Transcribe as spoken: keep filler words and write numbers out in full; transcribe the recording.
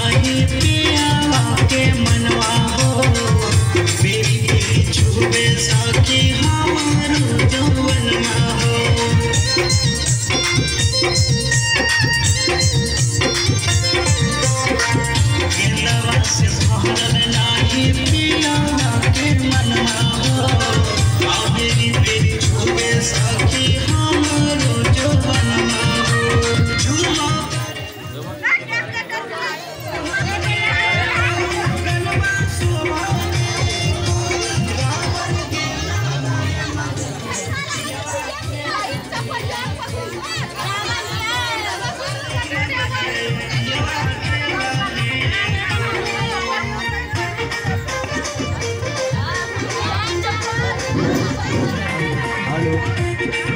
नाही पियावा के मनवा हो बेरी बेरी छुबे सखी हमारो जवनमा हो गेंदवा से भरल नाही पियावा के मनवा हो बेरी बेरी छुबे सखी हमारो जवनमा हो झूमा Hello.